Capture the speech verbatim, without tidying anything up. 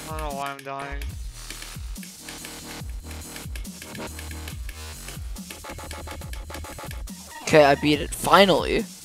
I don't know why I'm dying. Okay, I beat it. Finally.